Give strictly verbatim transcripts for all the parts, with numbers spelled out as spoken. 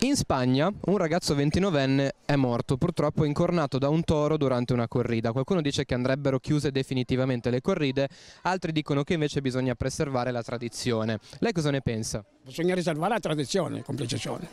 In Spagna un ragazzo ventinovenne è morto, purtroppo incornato da un toro durante una corrida. Qualcuno dice che andrebbero chiuse definitivamente le corride, altri dicono che invece bisogna preservare la tradizione. Lei cosa ne pensa? Bisogna riservare la tradizione, complicazione.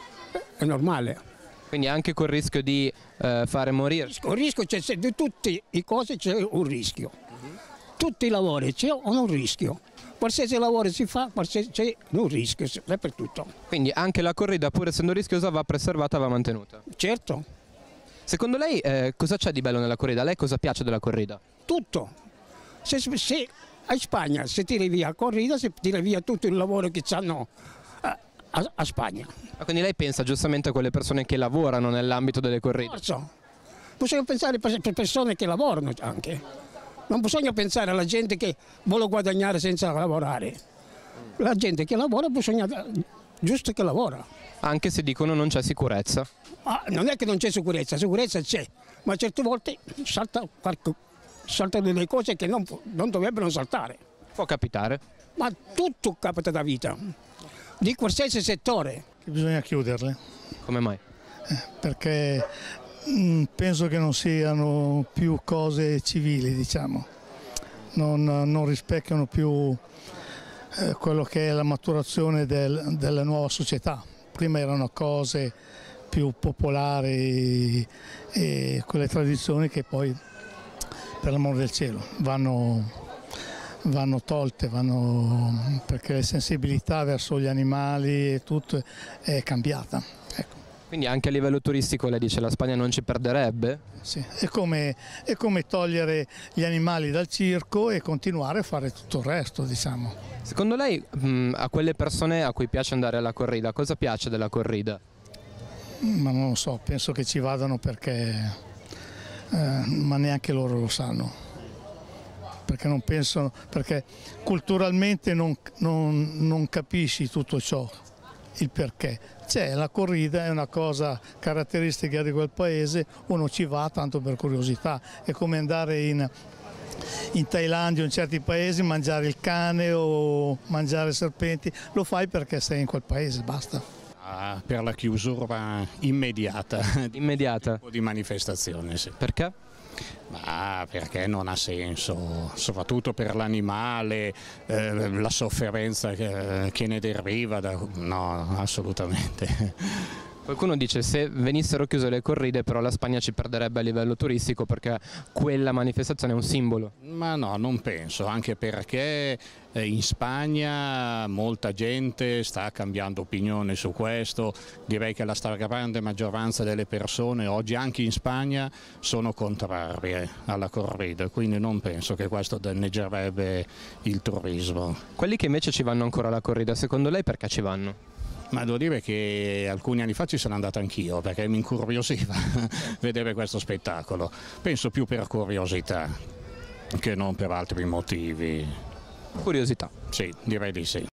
È normale. Quindi anche col rischio di eh, fare morire? Il rischio c'è, di tutte le cose c'è un rischio. Tutti i lavori c'è un rischio. Qualsiasi lavoro si fa, c'è un rischio, dappertutto. Quindi anche la corrida, pur essendo rischiosa, va preservata, va mantenuta? Certo. Secondo lei eh, cosa c'è di bello nella corrida? A lei cosa piace della corrida? Tutto. Se, se a Spagna si tira via la corrida, si tira via tutto il lavoro che hanno a, a, a Spagna. Ah, quindi lei pensa giustamente a quelle persone che lavorano nell'ambito delle corride? Forza. Bisogna pensare per persone che lavorano anche. Non bisogna pensare alla gente che vuole guadagnare senza lavorare. La gente che lavora bisogna giusto che lavora. Anche se dicono non c'è sicurezza. Ah, non è che non c'è sicurezza, sicurezza c'è, ma certe volte salta qualche, saltano delle cose che non, non dovrebbero saltare. Può capitare. Ma tutto capita da vita, di qualsiasi settore. Che bisogna chiuderle. Come mai? Eh, perché mh, penso che non siano più cose civili, diciamo. Non, non rispecchiano più eh, quello che è la maturazione del, della nuova società. Prima erano cose più popolari e quelle tradizioni che poi, per l'amor del cielo, vanno, vanno tolte, vanno, perché la sensibilità verso gli animali e tutto è cambiata. Ecco. Quindi anche a livello turistico lei dice la Spagna non ci perderebbe? Sì, è come, è come togliere gli animali dal circo e continuare a fare tutto il resto, diciamo. Secondo lei mh, a quelle persone a cui piace andare alla corrida, cosa piace della corrida? Ma non lo so, penso che ci vadano perché, eh, ma neanche loro lo sanno, perché non pensano, perché culturalmente non, non, non capisci tutto ciò, il perché. C'è la corrida, è una cosa caratteristica di quel paese, uno ci va tanto per curiosità, è come andare in, in Thailandia o in certi paesi, mangiare il cane o mangiare serpenti, lo fai perché sei in quel paese, basta. Per la chiusura immediata, Immediata. di manifestazione, sì. Perché? Ma perché non ha senso, soprattutto per l'animale, eh, la sofferenza che, che ne deriva, da, no, assolutamente. Qualcuno dice se venissero chiuse le corride però la Spagna ci perderebbe a livello turistico perché quella manifestazione è un simbolo. Ma no, non penso, anche perché in Spagna molta gente sta cambiando opinione su questo, direi che la stragrande maggioranza delle persone oggi anche in Spagna sono contrarie alla corrida, quindi non penso che questo danneggerebbe il turismo. Quelli che invece ci vanno ancora alla corrida, secondo lei perché ci vanno? Ma devo dire che alcuni anni fa ci sono andato anch'io perché mi incuriosiva vedere questo spettacolo. Penso più per curiosità che non per altri motivi. Curiosità. Sì, direi di sì.